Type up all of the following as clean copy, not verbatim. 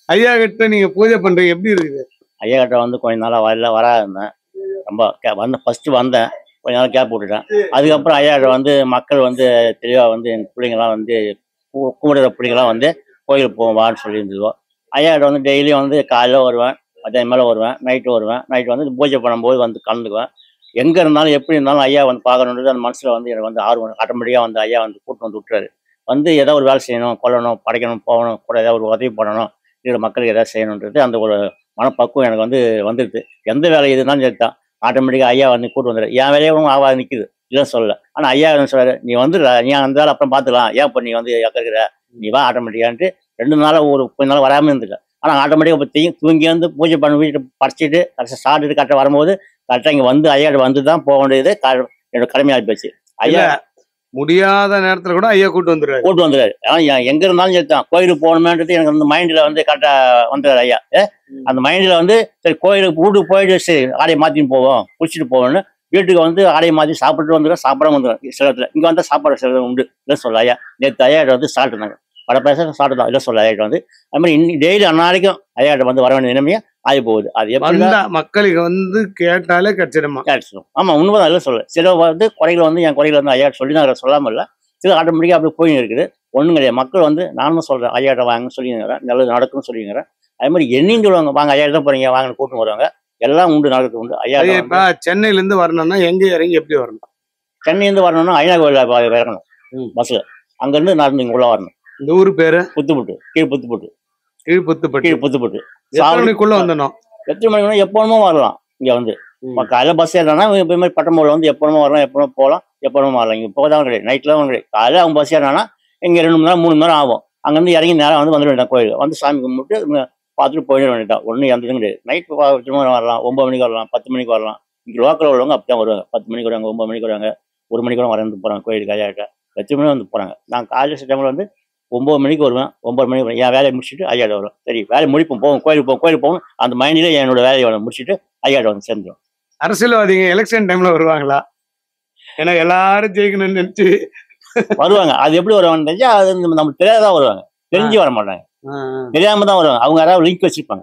ஐயா கிட்ட நீங்க பூஜை பண்றீங்க, எப்படி இருக்குது? ஐயா கிட்ட வந்து கொஞ்ச நாளா வராது இருந்தேன். ரொம்ப ஃபர்ஸ்ட் வந்தேன், கொஞ்ச நாள் கேப் விட்டுட்டேன். அதுக்கப்புறம் ஐயா கிட்ட வந்து மக்கள் வந்து தெளிவா வந்து எங்க பிள்ளைங்கலாம் வந்து கூடுற பிள்ளைங்கலாம் வந்து கோயிலுக்கு போவான்னு சொல்லி இருந்ததோ. ஐயா கிட்ட வந்து டெய்லியும் வந்து காலையில் வருவேன், மத்தியானம் மேலே வருவேன், நைட்டு வருவேன். நைட்டு வந்து பூஜை பண்ணும்போது வந்து கலந்துக்குவேன். எங்கே இருந்தாலும் எப்படி இருந்தாலும் ஐயா வந்து பார்க்கணுன்றது அந்த மனசில் வந்து எனக்கு வந்து ஆர்வம். ஆட்டோமேட்டிக்காக வந்து ஐயா வந்து கூட்டு வந்து விட்டுறாரு. வந்து ஏதோ ஒரு வேலை செய்யணும், கொல்லணும், படைக்கணும், போகணும், கூட ஏதாவது ஒரு உதவி பண்ணணும், இருக்கிற மக்களுக்கு ஏதாவது செய்யணுன்றது அந்த ஒரு மனப்பக்குவம் எனக்கு வந்து வந்துடுது. எந்த வேலை எதுனாலும் சரி தான், ஆட்டோமேட்டிக்காக ஐயா வந்து கூட்டு வந்துடுறாரு. என் வேலையும் ஆகாது நிற்குது, இல்லைன்னு சொல்லலை. ஆனால் ஐயா என்ன சொல்றாரு, நீ வந்துடுற, நீ அந்த வேலை அப்புறம் பார்த்துக்கலாம், ஏன் இப்போ நீ வந்து இருக்கிற, நீ வா ஆட்டோமேட்டிக்கான்ட்டு 2 நாளாக ஒரு கொஞ்ச நாள் வராமல் இருந்துக்க. ஆனால் ஆட்டோமேட்டிக்காக இப்போ தூங்கி வந்து பூஜை பண்ண வீட்டு படைச்சிட்டு கரெக்டாக சாப்பிட்டுட்டு கரெக்டாக வரும்போது கரெக்டாக இங்கே வந்து ஐயாட்ட வந்து தான் போக வேண்டியது என்னோட கடமையாக போச்சு. ஐயா முடியாத நேரத்துல கூட ஐயா கூட்டு வந்துடுறாரு. ஆனா எங்க இருந்தாலும் சரி தான், கோயிலுக்கு போகணுமேன்றது எனக்கு வந்து மைண்ட்ல வந்து கரெக்டா வந்துடுறாரு ஐயா. அந்த மைண்ட்ல வந்து சரி கோயிலுக்கு வீட்டுக்கு போயிட்டு சரி ஆடையை மாத்தின்னு போவோம், குளிச்சுட்டு போவோம்னு வீட்டுக்கு வந்து ஆடையை மாற்றி சாப்பிட்டு வந்துடும், சாப்பிடாம வந்துடும். சில இடத்துல இங்கே வந்தால் சாப்பாடு சில உண்டு, இல்லை சொல்ல ஐயா. நேற்று ஐயாட்ட வந்து சாப்பிட்டுருந்தாங்க, வட பேச சாப்பிட்டுதான், இல்லை சொல்ல ஐயாட்ட வந்து. அது மாதிரி இன்னைக்கு டெய்லி அன்னாளைக்கும் ஐயாட்ட வந்து வர வேண்டிய நிலைமையா ஆகி போகுது. அது எப்படி மக்களுக்கு வந்து கேட்டாலே கிடைச்சிடும். ஆமா, உண்மைதான், இல்லை சொல்ல. சில வந்து குறைகள் வந்து என் குறைகள் வந்து ஐயாட்ட சொல்லி தான் சொல்லாமல் இல்லை, சில ஆட்டோமேட்டிக்காக அப்படி போயின்னு இருக்குது. ஒன்றும் கிடையாது. மக்கள் வந்து நானும் சொல்கிறேன், ஐயாட்ட வாங்கன்னு சொல்லிங்கிறேன், நல்லது நடக்கும்னு சொல்லிங்கிறேன். அதே மாதிரி என்னையும் சொல்லுவாங்க, வாங்க ஐயா தான் போறீங்க வாங்கன்னு கூட்டு வருவாங்க. எல்லாம் உண்டு, நடக்குது உண்டு. ஐயா இப்ப சென்னையில இருந்து வரணும்னா எங்க இறங்கி எப்படி வரணும்? சென்னையிலேருந்து வரணும்னா ஐயா கோயில் இறங்கணும் பஸ்ல. அங்கிருந்து நடந்து இங்க உள்ள வரணும். இந்த ஊர் பேரு புத்துப்பட்டு, கீழ்புத்துப்பட்டு. கீழ்புத்துப்பட்டு. எத்தனை மணிக்குள்ள வந்துடணும்? எத்தனை மணிக்கு எப்போனுமோ வரலாம். இங்க வந்து காலையில் பஸ் ஏறினா இப்போ மாதிரி பட்டமூரில் வந்து எப்போனுமோ வரலாம், எப்போனும் போகலாம், எப்போனும் வரலாம். இங்கே போதான் கிடையாது, நைட்லாம் கிடையாது. காலையில் அவங்க பஸ் ஏறினா இங்கே 2 மணி நேரம் 3 மணி நேரம் ஆகும். அங்கேருந்து இறங்கி நேரம் வந்து வந்துட வேண்டாம், கோயில் வந்து சாமி கும்பிட்டு பார்த்துட்டு போயிட வேண்டியதான். ஒன்றும் எந்ததும் கிடையாது. நைட் வரலாம், 9 மணிக்கு வரலாம், 10 மணிக்கு வரலாம். இங்கே லோக்கல் உள்ளவங்க அப்படி தான் வருவாங்க. 10 மணிக்கு வருவாங்க, 9 மணிக்கு வருவாங்க, 1 மணிக்கு கூட வரந்து போகிறாங்க கோயிலுக்கு ஐயாட்ட. 8 மணி வந்து போகிறாங்க. நான் காலையில் டைமில் வந்து 9 மணிக்கு வருவேன், 9 மணிக்கு வருவேன். என் வேலையை முடிச்சுட்டு ஐயாட்ட வருவேன். சரி வேலையை முடிப்போம், போவோம் கோயிலுக்கு போகணும், அந்த மைண்டில் என்னோட வேலையை முடிச்சுட்டு ஐயாட்ட வந்து சேர்ந்துடும். அரசியல்வாதிங்க எலெக்ஷன் டைம்ல வருவாங்களா? ஏன்னா எல்லாரும் ஜெயிக்கணும்னு நினைச்சு வருவாங்க. அது எப்படி வருவாங்கன்னு தெரிஞ்சா அது நமக்கு தெரியாதான் வருவாங்க, தெரிஞ்சு வர மாட்டாங்க, தெரியாம தான் வருவாங்க. அவங்க யாராவது லிங்க் வச்சிருப்பாங்க.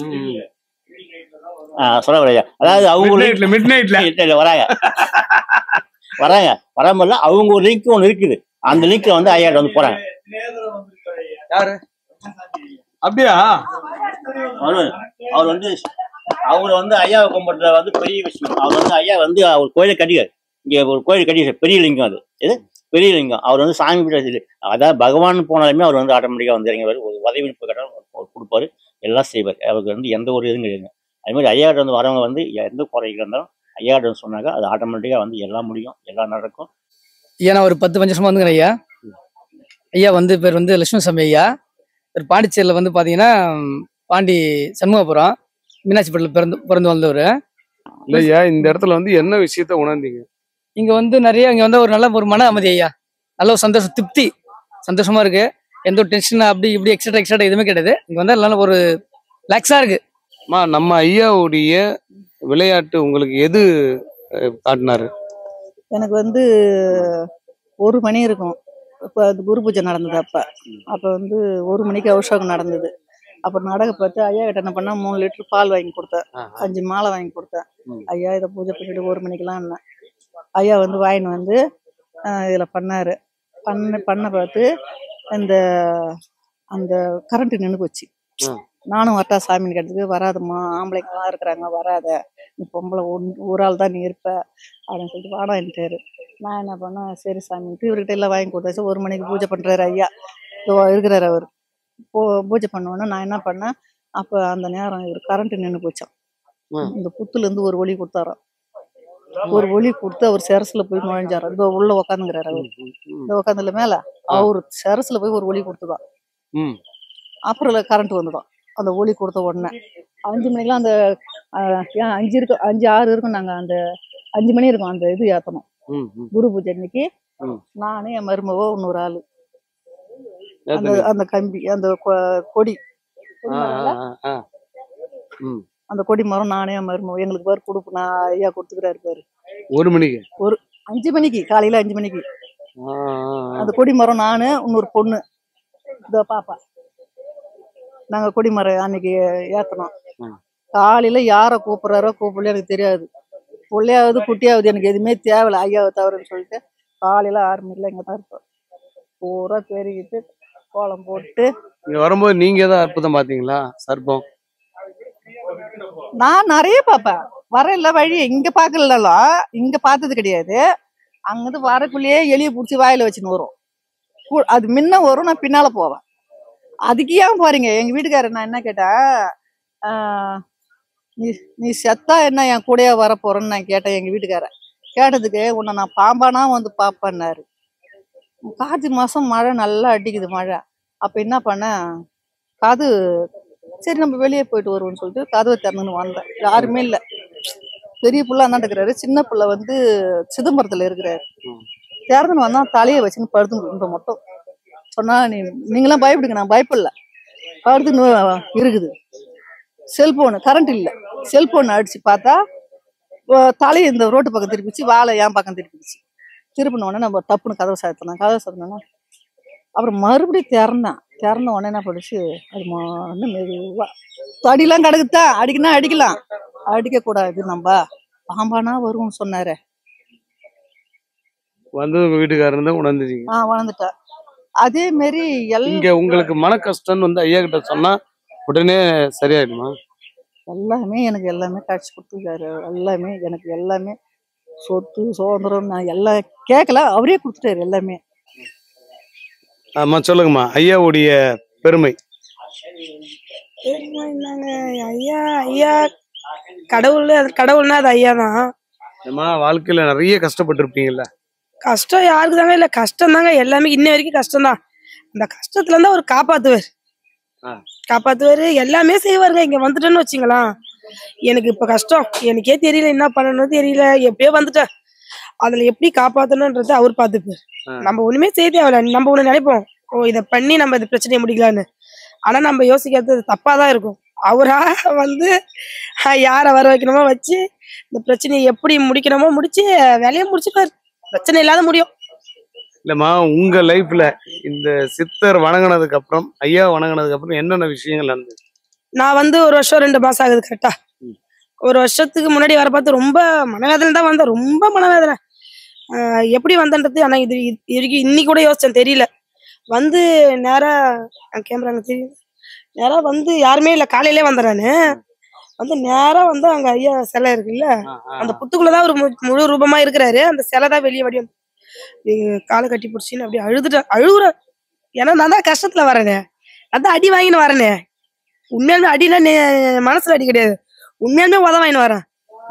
சொல்ல வரையா, அதாவது அவங்க மிட் நைட்ல வராங்க வராமல அவங்க ஒரு லிங்க் ஒன்று இருக்குது, அந்த லிங்க்ல வந்து ஐயாட்ட வந்து போறாங்க. யாரு அப்படியா? அவர் வந்து அவர் வந்து ஐயாவை கும்பிட்ற வந்து பெரிய விஷயம். அவர் வந்து ஐயா வந்து அவர் கோயிலை கட்டிக்காரு, இங்கே ஒரு கோயில் கட்டி பெரிய லிங்கம், அது இது பெரிய லிங்கம். அவர் வந்து சாமி கிட்ட அதாவது பகவான் போனாலுமே அவர் வந்து ஆட்டோமேட்டிக்காக வந்து இறங்குவார், ஒரு உதவி கேட்டாலும் கொடுப்பாரு, எல்லாம் செய்வார். அவருக்கு வந்து எந்த ஒரு இதுவும் கிடையாது. அதே மாதிரி ஐயாட்ட வந்து வரவங்க வந்து எந்த குறைகள் இருந்தாலும் ஐயாட்ட சொன்னாங்க, அது ஆட்டோமேட்டிக்காக வந்து எல்லாம் முடியும், எல்லாம் நடக்கும். ஐயா நான் ஒரு 10 வருஷமா வந்துக்கிறேன் ஐயா. ஐயா வந்து பேர் வந்து லட்சுமணசாமி ஐயா. பேர் பாண்டிச்சேரியில் வந்து பார்த்தீங்கன்னா பாண்டி சண்முகபுரம் மீனாட்சிப்பட்டில் பிறந்து வந்தவர். இல்லையா, இந்த இடத்துல வந்து என்ன விஷயத்த உணர்ந்தீங்க? இங்கே வந்து நிறைய இங்கே வந்து ஒரு மன அமைதி ஐயா, நல்ல ஒரு சந்தோஷம், திருப்தி, சந்தோஷமா இருக்கு. எந்த ஒரு டென்ஷன் அப்படி இப்படி எக்ஸ்ட்ரா எதுவுமே கிடையாது. இங்கே வந்து நல்ல ஒரு ரிலாக்ஸாக இருக்கு. நம்ம ஐயாவுடைய விளையாட்டு உங்களுக்கு எது காட்டினாரு? எனக்கு வந்து 1 மணி இருக்கும். இப்போ அது குரு பூஜை நடந்தது. அப்போ வந்து 1 மணிக்கு அபிஷேகம் நடந்தது. அப்புறம் நாடகம் பார்த்து ஐயா கிட்ட என்ன பண்ணா 3 லிட்டர் பால் வாங்கி கொடுத்தேன், 5 மாலை வாங்கி கொடுத்தேன். ஐயா இதை பூஜை பண்ணிட்டு 1 மணிக்கெல்லாம் என்ன ஐயா வந்து வாங்கின்னு வந்து இதில் பண்ணாரு. பண்ண பார்த்து இந்த அந்த கரண்ட் நின்று போச்சு. நானும் வரட்டா சாமின்னு கேட்டதுக்கு, வராதுமா, ஆம்பளைங்கெல்லாம் இருக்கிறாங்க, வராத, நீ பொம்பளை ஒரு ஆள் தான் நீ இருப்ப அப்படின்னு சொல்லிட்டு வாடான்ட்டாரு. நான் என்ன பண்ணேன், சரி சாமின்ட்டு இவர்கிட்ட எல்லாம் வாங்கி கொடுத்தாச்சு. 1 மணிக்கு பூஜை பண்ணுறாரு ஐயா, இருக்கிறாரு அவர். பூஜை பண்ணுவோன்னா நான் என்ன பண்ணேன், அப்போ அந்த நேரம் இவர் கரண்ட் நின்று போச்சான். இந்த புத்துலேருந்து ஒரு ஒளி கொடுத்தாராம். ஒரு ஒளி கொடுத்து அவர் செரசில் போய் நுழைஞ்சார். இந்த உள்ள உக்காந்துங்கிறாரு அவர், இந்த உக்காந்துல மேலே அவர் செரசில் போய் ஒரு ஒளி கொடுத்துதான். அப்புறம் கரண்ட் வந்துடும். அந்த ஒளி கொடுத்த உடனே 5 மணிக்கெல்லாம் அந்த 5 இருக்கும், 5, 6 இருக்கும். நாங்கள் அந்த 5 மணி இருக்கும் அந்த இது ஏற்றணும். குரு பூஜை அன்னைக்கு நானு, என் மருமவோ, இன்னொரு ஆளு, அந்த கம்பி, அந்த கொடி, அந்த கொடி மரம் நானே என் மருமவோ, எங்களுக்கு பேர் கொடுப்பு நான் ஐயா கொடுத்துக்கிறாரு பாரு. 1 மணிக்கு 5 மணிக்கு காலையில 5 மணிக்கு அந்த கொடி மரம் நானு, இன்னொரு பொண்ணு, இதோ பாப்பா, நாங்க கொடிமரம் அன்னைக்கு ஏத்தனோம். ம். காலையில யாரை கூப்பிடுறாரோ கூப்பிடல எனக்கு தெரியாது. பிள்ளையாவது குட்டியாவது எனக்கு எதுவுமே தேவையில்ல ஐயாவை தவறுன்னு சொல்லிட்டு காலையில 6 மணிக்கெல்லாம் இங்கே தான் இருப்போம். பூரா பெருகிட்டு கோலம் போட்டு. இங்க வரும்போது நீங்க ஏதாவது அற்புதம் பாத்தீங்களா? சர்ப்பம் நான் நிறைய பார்ப்பேன். வரல வழி இங்க பார்க்கலனாலும் இங்க பார்த்தது கிடையாது. அங்கிருந்து வரக்குள்ளேயே எலியை பிடிச்சி வாயில வச்சுன்னு வரும். அது முன்ன வரும், நான் பின்னால போவேன். அதுக்கு ஏன் போறீங்க? எங்க வீட்டுக்காரர் நான் என்ன கேட்டேன், நீ நீ செத்தா என்ன என் கூடயே வர போறேன்னு நான் கேட்டேன். எங்க வீட்டுக்காரர் கேட்டதுக்கு உன்னை நான் பாம்பானா வந்து பாப்பேன்னாரு. கார்த்திகை மாசம் மழை நல்லா அடிக்குது மழை. அப்ப என்ன பண்ணேன், காது சரி நம்ம வெளியே போயிட்டு வருவோம்னு சொல்லிட்டு கதவை திறந்துன்னு வந்தேன். யாருமே இல்லை. பெரிய புள்ள அந்தாண்ட இருக்கிறாரு, சின்ன புள்ள வந்து சிதம்பரத்துல இருக்கிறாரு. திறந்துன்னு வந்தா தலையை வச்சுன்னு படுத்துன்னு மொத்தம் சொன்னா, நீங்களாம் பயப்படுங்க, நான் பயப்படல. படுத்துன்னு இருக்குது. செல்போனு கரண்ட் இல்லை, செல்போன் அடிச்சு பார்த்தா தலையை இந்த ரோட்டு பக்கம் திருப்பிச்சு, வாழை என் பக்கம் திருப்பிச்சு. திருப்பின உடனே நம்ம டப்புன்னு கதவை சாத்தினோன்னா அப்புறம் மறுபடியும் திறந்த உடனே என்ன படிச்சு அது வந்து மெதுவா தடியெல்லாம் கிடக்குதா, அடிக்கணும் அடிக்கலாம், அடிக்க கூடாது நம்ம பாம்பானா வரும்னு சொன்னாரு. வந்து உங்க வீட்டுக்காரர் இருந்தா உணர்ந்துட்டீங்க? வளர்ந்துட்டா. அதே மாதிரி இங்க உங்களுக்கு மன கஷ்டம்னு வந்து ஐயா கிட்ட சொன்னா உடனே சரியாயிடுமா? எல்லாமே எனக்கு எல்லாமே காட்சி கொடுத்துருக்காரு. எல்லாமே எனக்கு எல்லாமே சொத்து சுதந்திரம் நான் எல்லாம் கேட்கல, அவரே கொடுத்துட்டாரு எல்லாமே. ஆமா சொல்லுங்கம்மா, ஐயாவுடைய பெருமை. என்னங்க ஐயா, ஐயா கடவுள்னா அது ஐயா தான். ஏமா வாழ்க்கையில நிறைய கஷ்டப்பட்டு இருப்பீங்கல்ல? கஷ்டம் யாருக்கு தாங்க இல்ல, கஷ்டம் தாங்க எல்லாமே. இன்ன வரைக்கும் கஷ்டம் தான். அந்த கஷ்டத்துல இருந்தா அவர் காப்பாத்துவாரு, எல்லாமே செய்வாருங்க. இங்க வந்துட்டேன்னு வச்சுங்களா, எனக்கு இப்ப கஷ்டம் எனக்கே தெரியல, என்ன பண்ணணும் தெரியல, எப்படியோ வந்துட்டேன். அதுல எப்படி காப்பாத்தணும்ன்றது அவர் பாத்துப்பாரு. நம்ம ஒண்ணுமே செய்ய தேவையில்ல. நம்ம ஒண்ணு நினைப்போம், ஓ இதை பண்ணி நம்ம இந்த பிரச்சனையை முடிக்கலான்னு. ஆனா நம்ம யோசிக்கிறது தப்பாதான் இருக்கும். அவரா வந்து யார வர வைக்கணுமோ வச்சு இந்த பிரச்சனையை எப்படி முடிக்கணுமோ முடிச்சு வேலையை முடிச்சுப்பாரு. பிரச்சனை இல்லாத முடியும். இல்லம்மா, உங்க லைஃப்ல இந்த சித்தர் வணங்கினதுக்கு அப்புறம், ஐயா வணங்கினதுக்கு அப்புறம் என்னென்ன விஷயங்கள் நடந்தது? நான் வந்து 1 வருஷம் 2 மாசம் ஆகுது கரெக்டா. 1 வருஷத்துக்கு முன்னாடி வர பார்த்து ரொம்ப மனவேதனை தான் வந்தேன். ரொம்ப மனவேதனை. எப்படி வந்தன்றது ஆனா இது இன்னைக்கு கூட யோசிச்சேன், தெரியல. வந்து நேரா கேமராங்க தெரியும், நேரா வந்து யாருமே இல்லை, காலையிலே வந்தேன் நானு. வந்து நேரா வந்து அங்க ஐயா சிலை இருக்குல்ல, அந்த புத்துக்குள்ளதான் ஒரு முழு ரூபமா இருக்கிறாரு. அந்த சிலை தான் வெளியே வடி வந்து காலை கட்டி பிடிச்சின்னு அப்படியே அழுகுறேன். ஏன்னா நான் தான் கஷ்டத்துல வரேனே, அதான் அடி வாங்கின்னு வரேனே. உண்மையாலுமே அடினா மனசுல அடி கிடையாது, உண்மையாலுமே உத வாங்கின்னு வரேன்.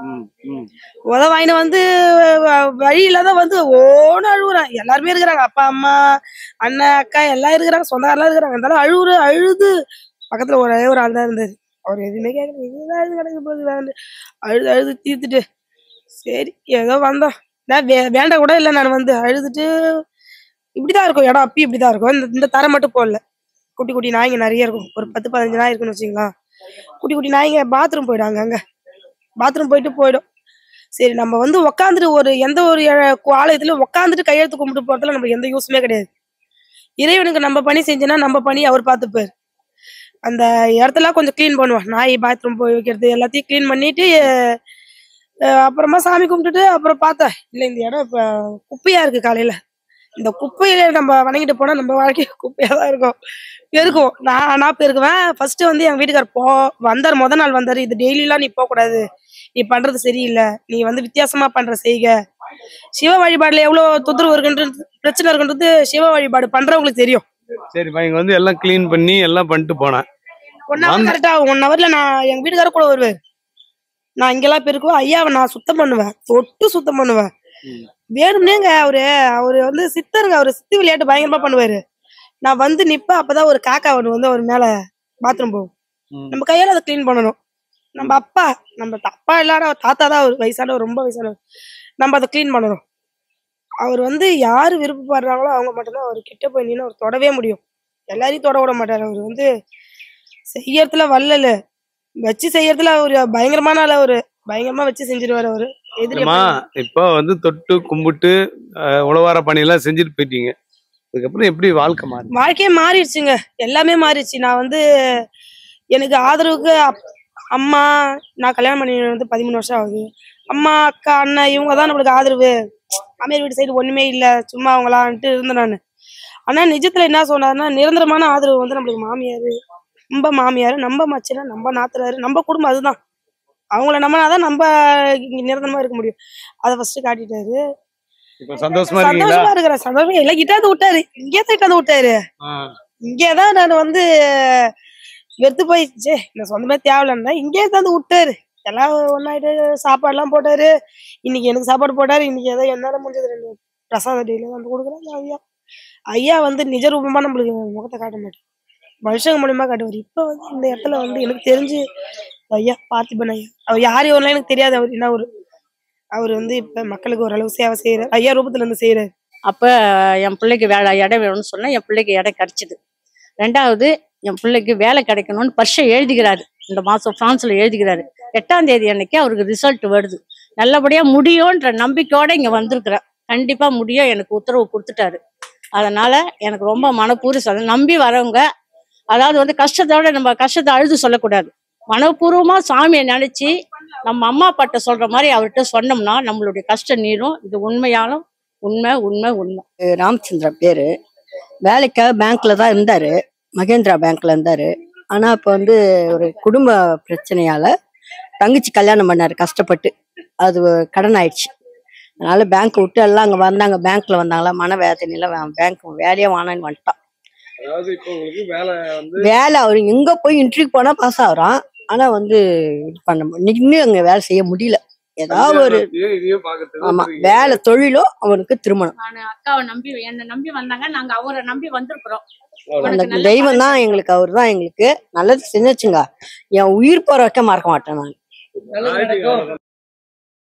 உத வாங்கின்னு வந்து வழியில தான் வந்து ஓன்னு அழுகுறேன். எல்லாருமே இருக்கிறாங்க, அப்பா அம்மா அண்ணன் அக்கா எல்லாம் இருக்கிறாங்க, சொந்தக்காரெல்லாம் இருக்கிறாங்க. இருந்தாலும் அழுது பக்கத்துல ஒரே ஒரு ஆள் தான் இருந்தாரு. அவர் எதுவுமே கேட்கல, இதுதான் அழுது கிடக்கு போகுது, அழுது தீர்த்துட்டு சரி ஏதோ வந்தோம். நான் வேண்ட கூட இல்லை, நான் வந்து அழுதுட்டு இப்படிதான் இருக்கும் இடம், அப்பயும் இப்படிதான் இருக்கும். இந்த தரை மட்டும் போடல, குட்டி குட்டி நாய்ங்க நிறைய இருக்கும், ஒரு 10-15 நாய் இருக்குன்னு வச்சுங்களா. குட்டி குட்டி நாய்ங்க பாத்ரூம் போயிடும், அங்கங்க பாத்ரூம் போயிடும். சரி நம்ம வந்து உக்காந்துட்டு எந்த ஒரு ஆலயத்துல உக்காந்துட்டு கையெழுத்து கும்பிட்டு போறதுல நமக்கு எந்த யூஸுமே கிடையாது. இறைவனுக்கு நம்ம பணி செஞ்சோன்னா நம்ம பணி அவர் பார்த்துப்பாரு. அந்த இடத்துல கொஞ்சம் கிளீன் பண்ணுவோம், நாய் பாத்ரூம் போய் வைக்கிறது எல்லாத்தையும் கிளீன் பண்ணிட்டு அப்புறமா சாமி கும்பிட்டுட்டு அப்புறம் பார்த்தேன், இல்லை இந்த இடம் இப்போ குப்பையா இருக்கு. காலையில இந்த குப்பையில நம்ம வணங்கிட்டு போனா நம்ம வாழ்க்கை குப்பையா தான் இருக்கும், பெருக்கும். நான் பெருக்குவேன். ஃபர்ஸ்ட் வந்து எங்க வீட்டுக்கார் வந்தார், முத நாள் வந்தாரு. இது டெய்லிலாம் நீ போகக்கூடாது, நீ பண்றது சரியில்லை, நீ வந்து வித்தியாசமா பண்ற செய்க. சிவ வழிபாடுல எவ்வளவு தொந்தரவு இருக்குன்றது, பிரச்சனை இருக்குன்றது சிவ வழிபாடு பண்றவங்களுக்கு தெரியும். சரிப்பா, இங்க வந்து எல்லாம் கிளீன் பண்ணி எல்லாம் பண்ணிட்டு போனேன். 1 hour கரெக்டா 1 hourல நான் எங்க வீட்டுக்கார கூட வருவேன். நான் இங்கெல்லாம் பெருக்குவேன், ஐயாவை நான் சுத்தம் பண்ணுவேன், தொட்டு சுத்தம் பண்ணுவேன். வேணும்னேங்க அவரு வந்து சித்தருங்க, அவரு சித்து விளையாட்டு பயங்கரமா பண்ணுவாரு. நான் வந்து நிப்ப அப்பதான் ஒரு காக்கா ஒண்ணு வந்து அவர் மேல பாத்ரூம் போகும். நம்ம கையால அதை கிளீன் பண்ணணும். நம்ம அப்பா இல்லாத தாத்தா தான், அவர் வயசானவர், ரொம்ப வயசானவர். நம்ம அதை கிளீன் பண்ணணும். அவர் வந்து யாரு விருப்பப்படுறாங்களோ அவங்க மட்டும்தான் அவர் கிட்ட போய் நின்று அவர் தொடவே முடியும். எல்லாரையும் தொட விட மாட்டாரு. அவர் வந்து செய்யறதுல வல்லல, வச்சு செய்யறதுல அவரு பயங்கரமான ஆள். அவரு பயங்கரமா வச்சு செஞ்சிருவாரு. அவரு இப்ப வந்து தொட்டு கும்பிட்டு உழவார பணி எல்லாம் செஞ்சுட்டு போயிட்டீங்க. அதுக்கப்புறம் எப்படி வாழ்க்கையே மாறிடுச்சுங்க, எல்லாமே மாறிடுச்சு. நான் வந்து எனக்கு ஆதரவுக்கு அம்மா, நான் கல்யாணம் பண்ணி வந்து 13 வருஷம் ஆகுது. அம்மா, அக்கா, அண்ணன் இவங்க தான் நம்மளுக்கு ஆதரவு. மாமியார் வீட்டு சைடு ஒண்ணுமே இல்லை, சும்மா அவங்களான்ட்டு இருந்தேன் நான். ஆனா நிஜத்துல என்ன சொன்னாருன்னா, நிரந்தரமான ஆதரவு வந்து நம்மளுக்கு மாமியார், நம்ம மாமியார், நம்ம மச்சினா, நம்ம நாத்தனாரு, நம்ம குடும்பம். அதுதான் அவங்கள நம்பினாதான் நம்ம இங்க நிரந்தரமா இருக்க முடியும். அதை ஃபர்ஸ்ட் காட்டிட்டாரு. இப்ப சந்தோஷமா இருக்கீங்களா? சந்தோஷமா இருக்கிறேன். சந்தோஷமா எல்லாம் கிட்டாந்து விட்டாரு. இங்கே தான் கிட்டாந்து விட்டாரு. இங்கேதான் நான் வந்து வெறுத்து போயிடுச்சு, நான் சொந்தமே தேவையில்லைன்னா இங்கே தான் விட்டாரு. எல்லாம் ஒன்னாயிட்டு சாப்பாடு எல்லாம் போட்டாரு. இன்னைக்கு எனக்கு சாப்பாடு போட்டாரு. இன்னைக்கு ஏதோ என்னால முடிஞ்சது 2 பிரசாத டெய்லியும் வந்து கொடுக்குறாங்க. ஐயா ஐயா வந்து நிஜ ரூபமா நம்மளுக்கு முகத்தை காட்ட மாட்டேன், மனுஷங்க மூலியமா காட்டுவார். இப்ப வந்து இந்த இடத்துல வந்து எனக்கு தெரிஞ்சு ஐயா பார்த்திபன் ஐயா, அவர் யாரையும் வரலாம் எனக்கு தெரியாது. அவர் என்ன அவர் வந்து இப்ப மக்களுக்கு ஓரளவு சேவை செய்யறாரு. ஐயா ரூபத்துல இருந்து செய்யறாரு. அப்ப என் பிள்ளைக்கு இடம் வேணும்னு சொன்னா என் பிள்ளைக்கு இடம் கிடைச்சிது. 2வது என் பிள்ளைக்கு வேலை கிடைக்கணும்னு பரீட்சை எழுதிக்கிறாரு. இந்த மாசம் பிரான்ஸ்ல எழுதிக்கிறாரு. 8ஆம் தேதி அன்னைக்கு அவருக்கு ரிசல்ட் வருது. நல்லபடியா முடியும்ன்ற நம்பிக்கையோட இங்க வந்திருக்கிறேன். கண்டிப்பா முடியும், எனக்கு உத்தரவு கொடுத்துட்டாரு. அதனால எனக்கு ரொம்ப மனப்பூர்வ நம்பி வரவங்க, அதாவது வந்து கஷ்டத்தோட நம்ம கஷ்டத்தை அழுது சொல்லக்கூடாது. மனப்பூர்வமா சாமியை நினைச்சு நம்ம அம்மா அப்பாட்ட சொல்ற மாதிரி அவர்கிட்ட சொன்னோம்னா நம்மளுடைய கஷ்டம் நீரும். இது உண்மையாலும் உண்மை உண்மை உண்மை. ராமச்சந்திரன் பேரு. வேலைக்காக பேங்க்ல தான் இருந்தாரு, மகேந்திரா பேங்க்ல இருந்தாரு. ஆனா இப்ப வந்து ஒரு குடும்ப பிரச்சனையால தங்கச்சி கல்யாணம் பண்ணாரு கஷ்டப்பட்டு, அது கடன் ஆயிடுச்சு. அதனால பேங்க் விட்டு எல்லாம் அங்க வந்தாங்க, பேங்க்ல வந்தாங்களா, மன வேதனையில பேங்க் வேலையே வானான்னு வந்துட்டான். வேலை அவரு எங்க போய் இன்டர்வியூ போனா பாஸ் ஆகுறான். ஆனா வந்து இது பண்ண இன்னும் அங்க வேலை செய்ய முடியல. ஏதாவது ஒரு ஆமா வேலை தொழிலோ அவனுக்கு திருமணம். அக்காவை நம்பி என்னை நம்பி வந்தாங்க, நாங்க அவரை நம்பி வந்திருக்கிறோம். அந்த தெய்வம் தான் எங்களுக்கு, அவர் தான் எங்களுக்கு நல்லது செஞ்சுச்சுங்க. என் உயிர் போற வைக்க மறக்க மாட்டேன் நான்.